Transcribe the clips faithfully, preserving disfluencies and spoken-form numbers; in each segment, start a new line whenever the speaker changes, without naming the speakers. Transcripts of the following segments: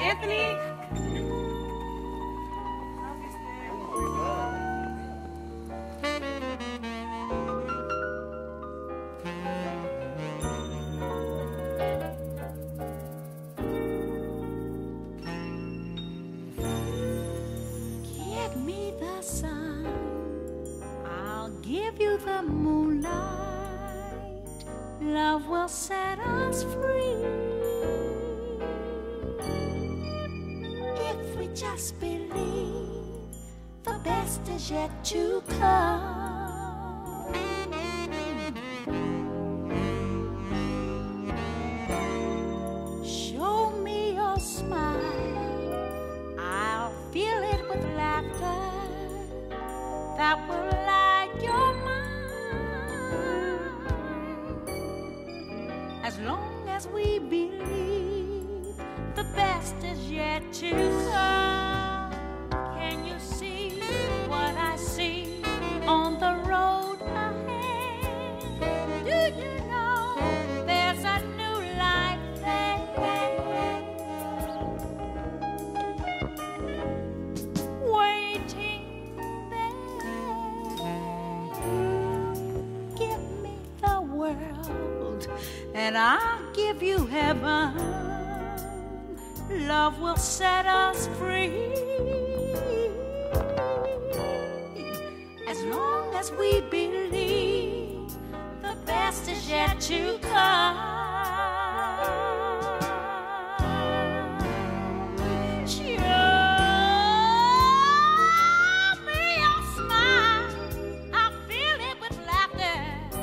Anthony.
Give me the sun, I'll give you the moonlight. Love will set us free if we just believe the best is yet to come. Show me your smile, I'll fill it with laughter that will light your mind. As long as we believe the best is yet to come. Can you see what I see on the road ahead? Do you know there's a new life there? Waiting there. Give me the world and I'll give you heaven. Love will set us free as long as we believe the best is yet to come. Show me your smile, I'll fill it with laughter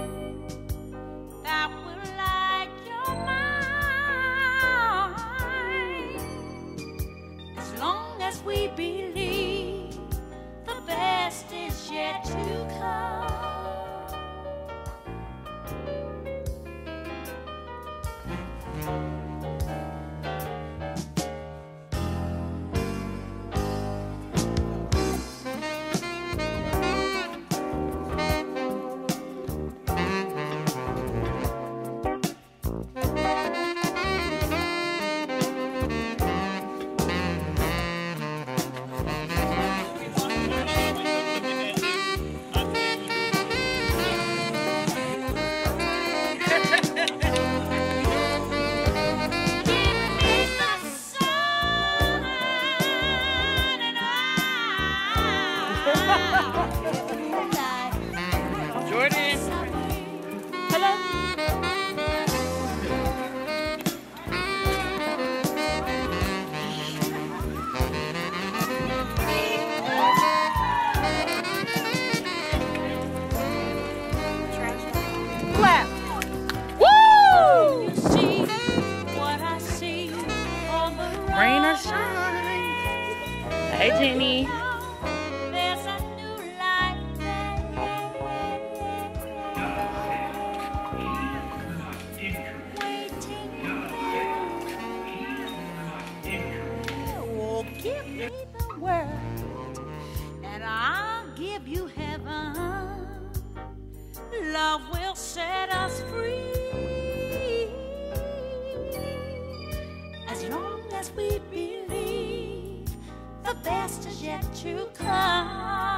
that will light your mind. As long as we believe the best is yet to come.
Jordan.
Hello.
Clap. Woo!
You see what I see on the road.
Rain or shine. Hey, Jenny.
There's a new life there. Waiting there. Oh, give me the world and I'll give you heaven. Love will set us free as long as we believe the best is yet to come.